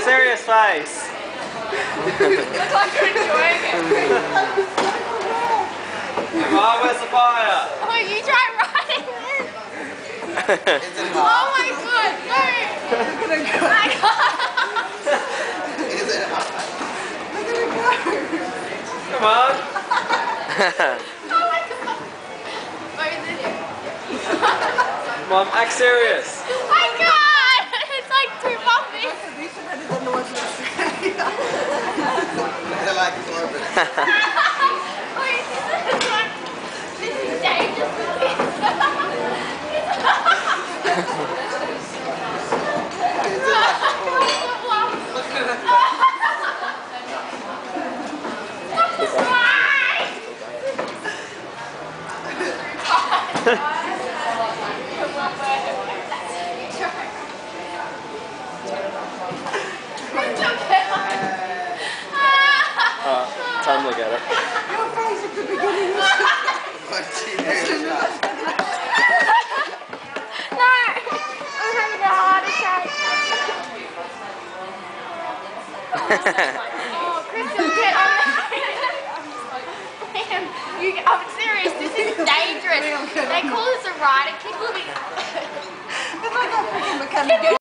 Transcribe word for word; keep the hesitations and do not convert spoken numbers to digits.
serious face. Looks like you're enjoying it. Come on, where's the fire? Oh, you try riding this. Oh my god, no! Look at it go. I can't. Is it hot? Look at it go. Come on. Oh my god. Where is it? Come on, act serious. Oh my god! It's like too bumpy. These are better than the ones in Australia. They're like orbit. Wait, this is like, this is dangerous for kids. Uh, time to look at it. Your face at the beginning was No! I'm having a heart attack. Oh, Crystal, get on Liam, you, I'm serious, this is dangerous. They call this a rider kit. It's like a freaking mechanic.